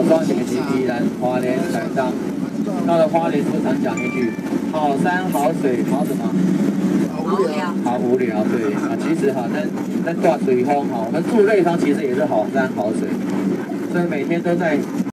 好双年级依然花莲台上，到了花莲，我常讲一句：好山好水好什么？ 好无聊。 好无聊，对啊，其实哈，那挂水风哈，我们住瑞芳其实也是好山好水，所以每天都在。